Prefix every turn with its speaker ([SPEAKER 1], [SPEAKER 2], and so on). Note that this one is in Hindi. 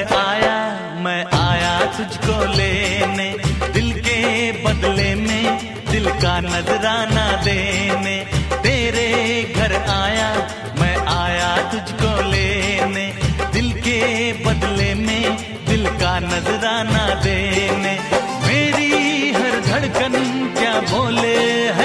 [SPEAKER 1] आया, मैं आया तुझको लेने, दिल के बदले में दिल का नजराना देने। तेरे घर आया, मैं आया तुझको लेने, दिल के बदले में दिल का नजराना देने। मेरी हर धड़कन क्या बोले